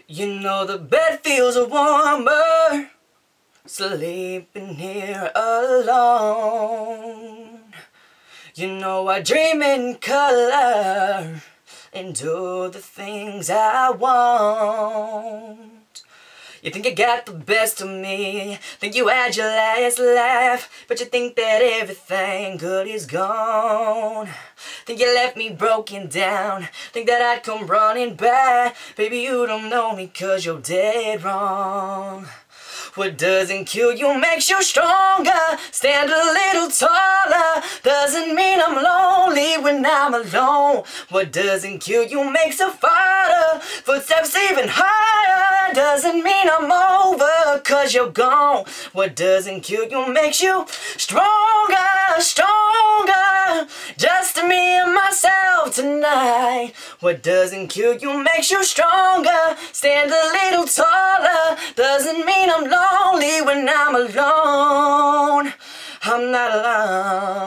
You know the bed feels warmer sleeping here alone. You know I dream in color and do the things I want. You think you got the best of me, think you had your last laugh, but you think that everything good is gone. Think you left me broken down, think that I'd come running back. Baby, you don't know me 'cause you're dead wrong. What doesn't kill you makes you stronger. Stand a little taller. Doesn't mean I'm lonely when I'm alone. What doesn't kill you makes a fighter. Footsteps even higher. Doesn't mean I'm over 'cause you're gone. What doesn't kill you makes you stronger, stronger. Just me and myself tonight. What doesn't kill you makes you stronger. Stand a little taller. Doesn't mean I'm lonely when I'm alone. I'm not alone.